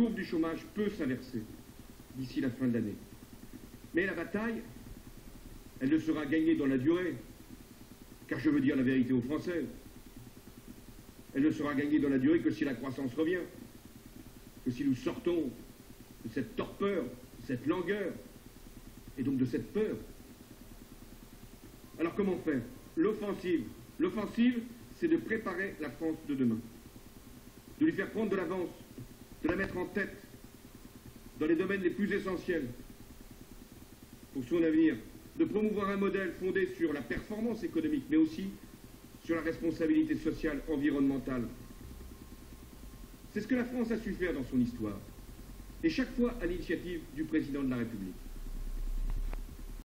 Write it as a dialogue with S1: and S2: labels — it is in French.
S1: courbe du chômage peut s'inverser d'ici la fin de l'année. Mais la bataille, elle ne sera gagnée dans la durée, car je veux dire la vérité aux Français. Elle ne sera gagnée dans la durée que si la croissance revient, que si nous sortons de cette torpeur, de cette langueur, et donc de cette peur. Alors comment faire? L'offensive. L'offensive, c'est de préparer la France de demain, de lui faire prendre de l'avance, de la mettre en tête dans les domaines les plus essentiels pour son avenir, de promouvoir un modèle fondé sur la performance économique, mais aussi sur la responsabilité sociale, environnementale. C'est ce que la France a su faire dans son histoire, et chaque fois à l'initiative du président de la République.